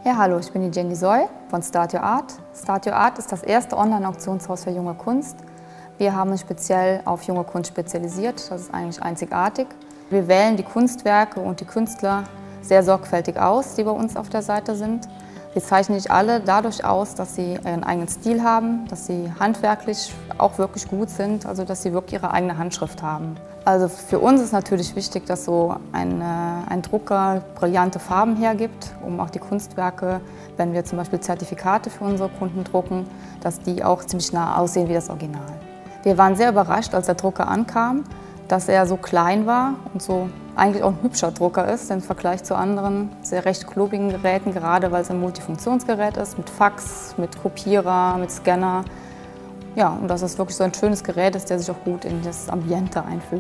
Ja, hallo, ich bin die Jenny Soy von Start Your Art. Start Your Art ist das erste Online-Auktionshaus für junge Kunst. Wir haben uns speziell auf junge Kunst spezialisiert, das ist eigentlich einzigartig. Wir wählen die Kunstwerke und die Künstler sehr sorgfältig aus, die bei uns auf der Seite sind. Wir zeichnen nicht alle dadurch aus, dass sie ihren eigenen Stil haben, dass sie handwerklich auch wirklich gut sind, also dass sie wirklich ihre eigene Handschrift haben. Also für uns ist natürlich wichtig, dass so ein Drucker brillante Farben hergibt, um auch die Kunstwerke, wenn wir zum Beispiel Zertifikate für unsere Kunden drucken, dass die auch ziemlich nah aussehen wie das Original. Wir waren sehr überrascht, als der Drucker ankam, dass er so klein war und so eigentlich auch ein hübscher Drucker ist im Vergleich zu anderen sehr recht klobigen Geräten, gerade weil es ein Multifunktionsgerät ist, mit Fax, mit Kopierer, mit Scanner. Ja, und dass es wirklich so ein schönes Gerät ist, der sich auch gut in das Ambiente einfügt.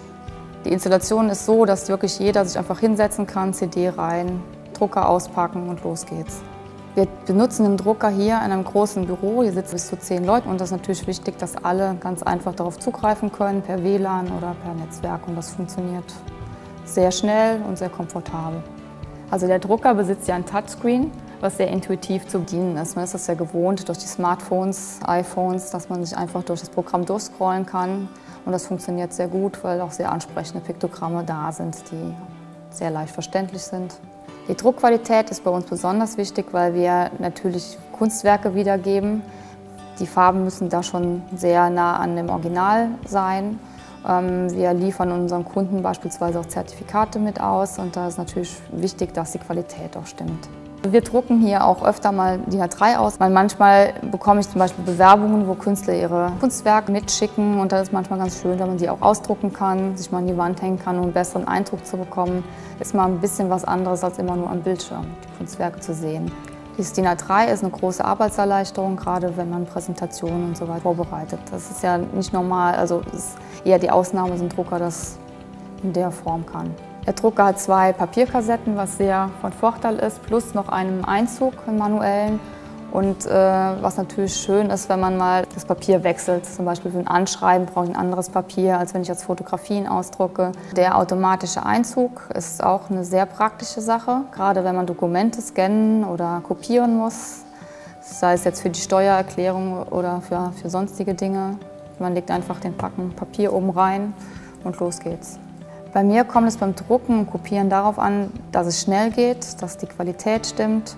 Die Installation ist so, dass wirklich jeder sich einfach hinsetzen kann, CD rein, Drucker auspacken und los geht's. Wir benutzen den Drucker hier in einem großen Büro, hier sitzen bis zu 10 Leute und das ist natürlich wichtig, dass alle ganz einfach darauf zugreifen können, per WLAN oder per Netzwerk, und das funktioniert sehr schnell und sehr komfortabel. Also der Drucker besitzt ja ein Touchscreen, was sehr intuitiv zu bedienen ist. Man ist das ja gewohnt durch die Smartphones, iPhones, dass man sich einfach durch das Programm durchscrollen kann, und das funktioniert sehr gut, weil auch sehr ansprechende Piktogramme da sind, die sehr leicht verständlich sind. Die Druckqualität ist bei uns besonders wichtig, weil wir natürlich Kunstwerke wiedergeben. Die Farben müssen da schon sehr nah an dem Original sein. Wir liefern unseren Kunden beispielsweise auch Zertifikate mit aus, und da ist natürlich wichtig, dass die Qualität auch stimmt. Wir drucken hier auch öfter mal DIN A3 aus, weil manchmal bekomme ich zum Beispiel Bewerbungen, wo Künstler ihre Kunstwerke mitschicken, und das ist manchmal ganz schön, wenn man die auch ausdrucken kann, sich mal an die Wand hängen kann, um einen besseren Eindruck zu bekommen. Ist mal ein bisschen was anderes, als immer nur am Bildschirm die Kunstwerke zu sehen. Dieses DIN A3 ist eine große Arbeitserleichterung, gerade wenn man Präsentationen und so weiter vorbereitet. Das ist ja nicht normal, also ist eher die Ausnahme, dass ein Drucker das in der Form kann. Der Drucker hat 2 Papierkassetten, was sehr von Vorteil ist, plus noch einen Einzug, einen manuellen. Und was natürlich schön ist, wenn man mal das Papier wechselt. Zum Beispiel für ein Anschreiben brauche ich ein anderes Papier, als wenn ich jetzt Fotografien ausdrucke. Der automatische Einzug ist auch eine sehr praktische Sache, gerade wenn man Dokumente scannen oder kopieren muss, sei es jetzt für die Steuererklärung oder für sonstige Dinge. Man legt einfach den Packen Papier oben rein und los geht's. Bei mir kommt es beim Drucken und Kopieren darauf an, dass es schnell geht, dass die Qualität stimmt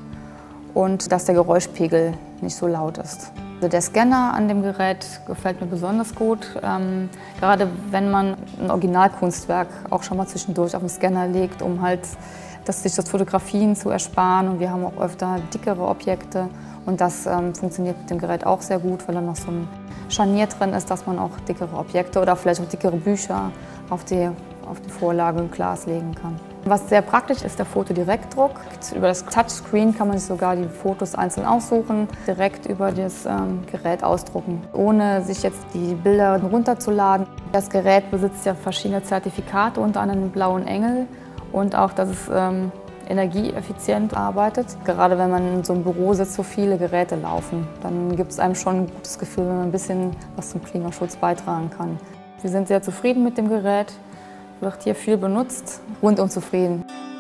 und dass der Geräuschpegel nicht so laut ist. Also der Scanner an dem Gerät gefällt mir besonders gut, gerade wenn man ein Originalkunstwerk auch schon mal zwischendurch auf den Scanner legt, um halt sich das Fotografieren zu ersparen. Und wir haben auch öfter dickere Objekte, und das funktioniert mit dem Gerät auch sehr gut, weil da noch so ein Scharnier drin ist, dass man auch dickere Objekte oder vielleicht auch dickere Bücher auf die Vorlage Glas legen kann. Was sehr praktisch ist, der Fotodirektdruck. Über das Touchscreen kann man sich sogar die Fotos einzeln aussuchen, direkt über das Gerät ausdrucken, ohne sich jetzt die Bilder runterzuladen. Das Gerät besitzt ja verschiedene Zertifikate, unter anderem den blauen Engel, und auch, dass es energieeffizient arbeitet. Gerade wenn man in so einem Büro sitzt, wo viele Geräte laufen, dann gibt es einem schon ein gutes Gefühl, wenn man ein bisschen was zum Klimaschutz beitragen kann. Wir sind sehr zufrieden mit dem Gerät. Wird hier viel benutzt, rundum zufrieden.